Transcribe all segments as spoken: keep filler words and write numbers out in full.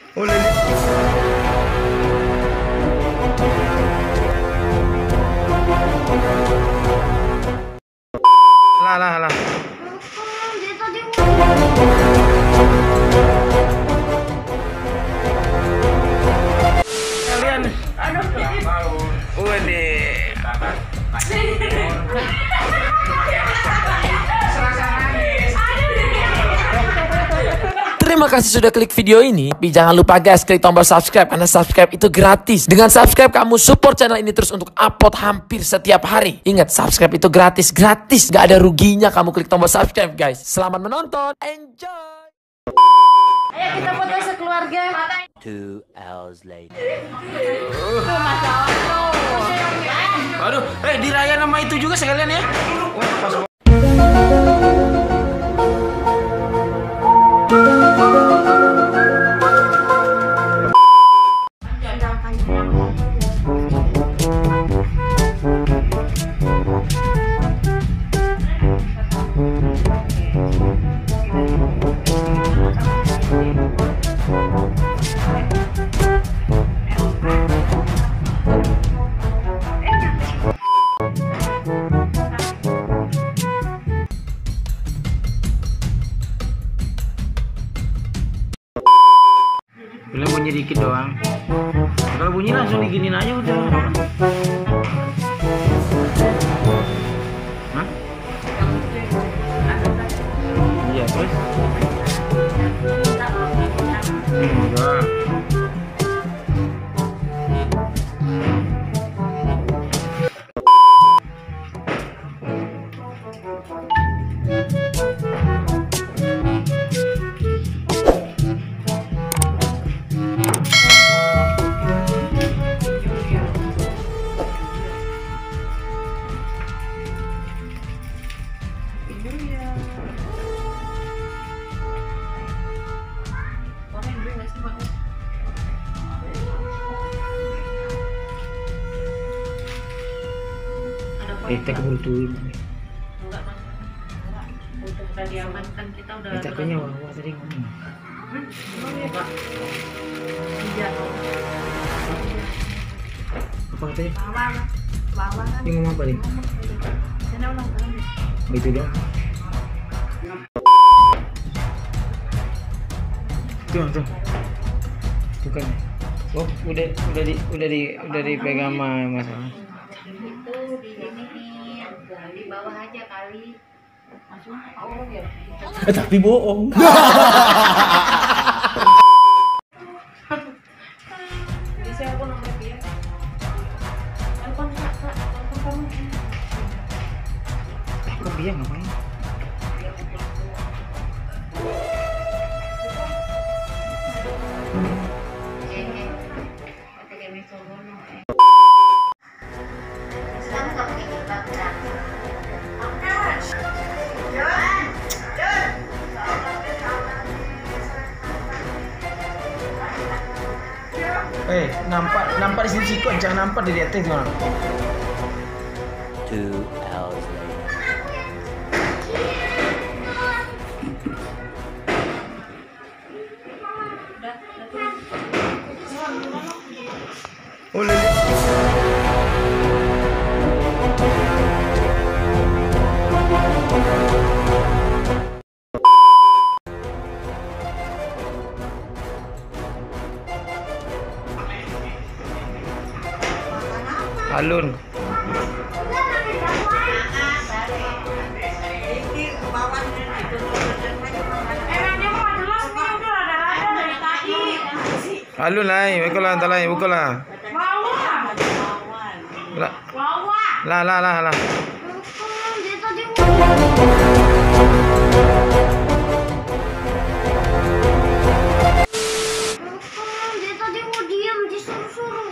Oh, lele. Lah, lah, lah. Dia tadi Kalian. aduh. Waduh. Terima kasih sudah klik video ini. Tapi jangan lupa guys, klik tombol subscribe karena subscribe itu gratis. Dengan subscribe kamu support channel ini terus untuk upload hampir setiap hari. Ingat, subscribe itu gratis, gratis. Gak ada ruginya kamu klik tombol subscribe guys. Selamat menonton, enjoy. Ayo kita foto sekeluarga. Two hours later. Aduh, eh diraya nama itu juga sekalian ya. Wah, pas banget. Boleh bunyi dikit doang. Kalau bunyi langsung diginin aja udah. Hah? Iya terus. Enggak. Eh, kita keburu tuin. Udah diamankan, kita udah. Kita kayaknya wawa tadi ngomong. Iya. Apa katanya? Bawa, bawa kan. Dia ngomong apa nih? Sana ulang tahun. Itu doang. Tuh, tuh. Bukan. Oh, udah udah di udah di udah dipegang sama Mas. Itu di sini di bawah aja kali. Masuk. Oh ya. Eh, tapi bohong. Jadi saya aku nomor dia. Telepon Kak, Kak, telepon kamu. Eh, kok dia ngapain? Eh, nampak nampak di sini sikon, jangan nampak di atas tuh. Two hours later. Oh, lele. Alun. Alun lain, buka lah, tak lain, buka lah. Lah, lah, lah, lah, lah. Dia tadi Dia tadi mau diam, disuruh-suruh.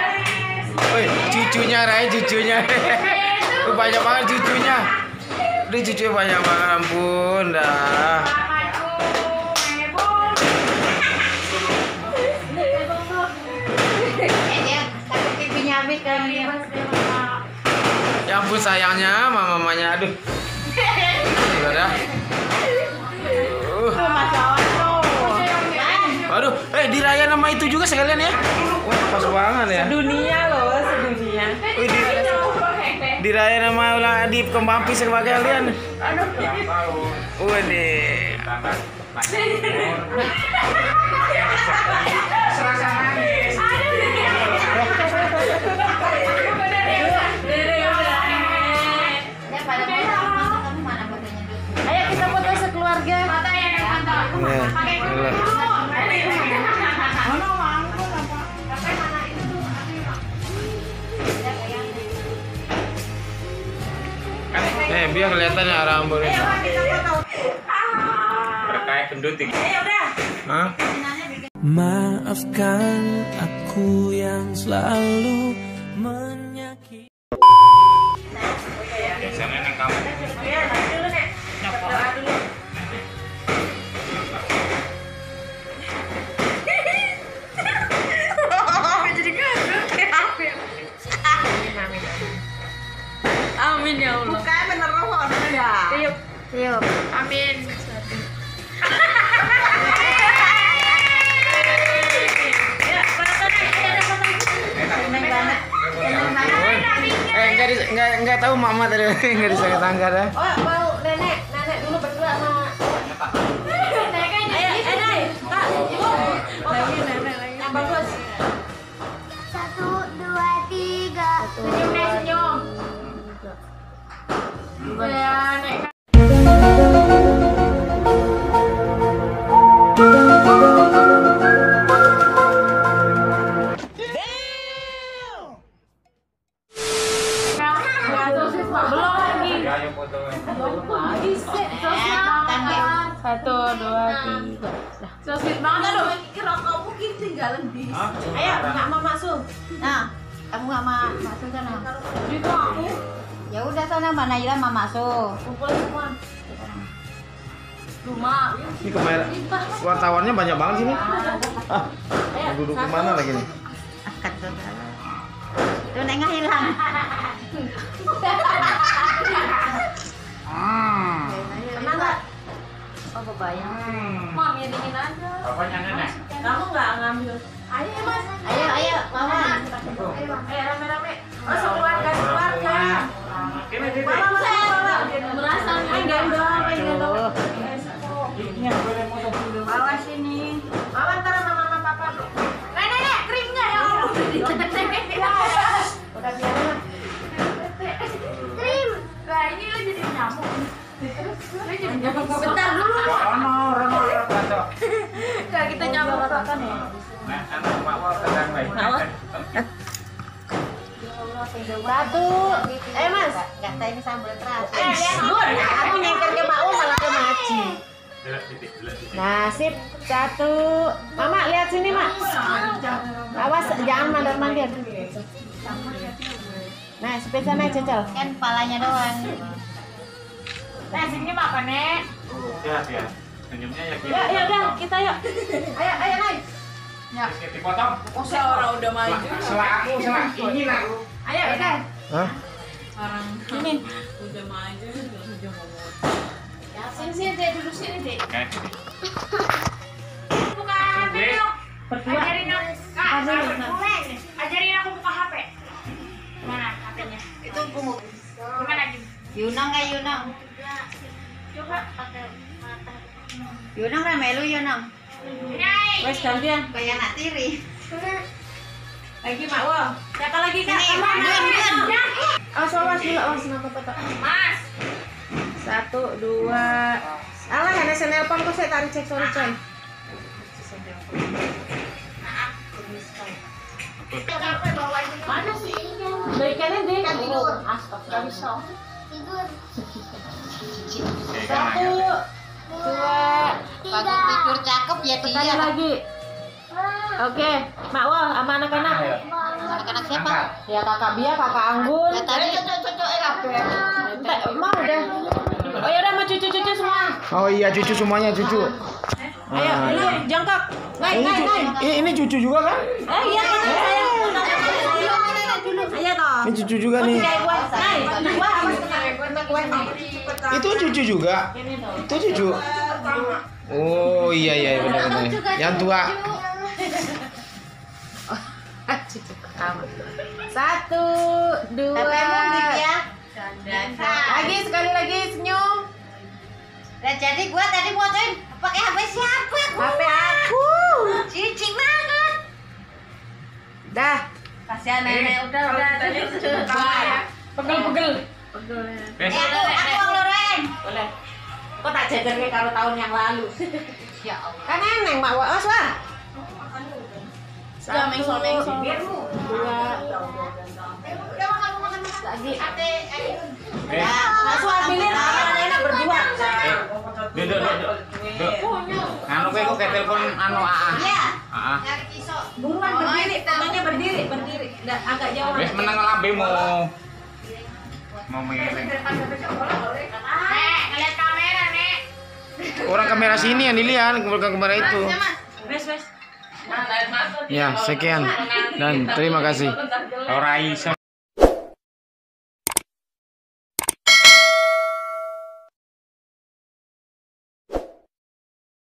Cucunya, Rai, cucunya. Banyak banget cucunya. Aduh cucu banyak banget, ampun dah. Ya ampun sayangnya mama-mamanya, aduh. Udah dah. Uh. Aduh, eh diraya nama itu juga sekalian ya. Wah, pas banget ya. Dunia loh, sedunia. Wih, di, diraya nama ulang di kembampi sebagai kalian. Aduh. Waduh. Ayo kita foto sekeluarga. Eh, biar kelihatan ya rambutnya. Berkait penduting. Hah? Maafkan aku yang selalu menyakiti. Sana nang kamu. Amin ya Allah. Bukan bener roh ya. Tiup. Tiup. Amin. Eh, enggak di, enggak enggak tahu mama tadi enggak disangka sangka dah. Oh, mau nenek, nenek dulu berdua sama nenek kan. Ayo, nenek. Kak, ibu. Lagi nenek lagi. Yang bagus. Satu, dua, tiga. Senyum deh, senyum. Ya, nek. Satu, dua, tiga. So sweet banget aduh. Kira kamu mungkin tinggalan bis. Ayo, nggak mau masuk. Nah, kamu nggak mau masuk sana. Itu aku. Ya udah sana mana aja mau masuk. Kumpul semua. Rumah. Ini kamera wartawannya banyak banget sini. Ah, mau duduk di mana lagi nih? Angkat saudara. Itu nengah hilang. Kenapa nggak? Oh kebayang. Mau miringin aja. Bapaknya nenek. Kamu nggak ngambil? Ayo mas. Ayo ayo mama. Ayo rame-rame. Oh sekeluarga sekeluarga. Kene dede. Mama mama merasa main gendong, main gendong. Ini yang boleh foto dulu. Bawa sini. Bawa ntar sama mama papa. Nenek nenek krimnya ya Allah. Udah biarin. Krim. Nah ini lo jadi nyamuk. Lo jadi nyamuk. Bentar dulu. Rono, rono, rono. Enggak kita nyamuk makan ya. Nah, anak mak wa sedang baik. Satu. Eh mas. Gak ini sambal terasi. Eh, lihat, Gur. Aku nyengker ke Mak Ul malah ke Maci. Delak titik, delak titik. Nah sip. Satu. Mama lihat sini mak. Awas jangan mandor-mandir. Nah sepeda naik cecel. Kan kepalanya doang. Nah sini makan nek. Ya, ya. Senyumnya ya gitu. Ya ya udah kita yuk. Ayo ayo naik. Sedikit dipotong. Oh orang udah maju. Selak aku, selak ini aku. Ayo udah. Hah? Orang ini udah maju udah ngomong. Sini sini deh duduk sini deh. Oke. Buka H P dong. Berdua. Ajarin aku. Kak, ajarin aku buka H P. Mana H P-nya? Itu pungut. Gimana Jim? Yunang nggak Yunang? Coba pakai mata. Yunang lah melu Yunang. Ini. Wes gantian. Kayak anak tiri. Lagi Mak Wah. Siapa lagi Kak? Ini, Kamu Dun, Dun. Awas awas dulu awas nama foto. Mas. Satu dua. Alah ada senelpon kok saya tarik cek sorry coy. Mana sih? Berikannya deh. Tidur. Astagfirullah. Tidur. Satu, dua, Bagus tidur cakep ya sekali dia. lagi. Oke, Mak Wah sama anak-anak. Anak-anak siapa? Ya kakak Bia, kakak Anggun. Ya tadi cocok-cocok eh kabeh. Entek, emang udah. Oh ya udah sama cucu-cucu semua. Oh iya cucu semuanya cucu. Ayo, Ah, ini iya. jangkak. Naik, Ini, naik, cu- naik. ini, ini cucu juga kan? Eh iya kan saya. Ayo toh. Ini cucu juga nih. Kayak gua. Naik, gua Itu cucu juga. Itu cucu. Oh iya iya benar-benar. Yang tua. Cucu pertama. Satu, dua. Lagi sekali lagi senyum. Nah, jadi gua tadi fotoin pakai H P siapa? H P aku. Cici banget. Dah. Kasihan nenek udah udah tadi sudah. Pegel-pegel. Wes. Eh, aku aku Bang Loren. Boleh. Kok tak jajar kayak kalau tahun yang lalu. Ya Allah. Kan neneng mak waos lah. Sudah mengsol mengsol. Dua. Lagi. Eh, Masuk ambilin sama nenek berdua. duduk duduk. Duduk. Anu kowe kok kayak telepon anu Aa. Iya. Aa. Nyari kisah. Buruan berdiri, tangannya berdiri, berdiri. Nggak, agak jauh. Wes menang lambemu. Mau miring. Nek, ngeliat kamera, Nek. Orang kamera sini yang dilihat, bukan kamera itu. Wes, wes. Ya, sekian dan terima kasih. Ora iso.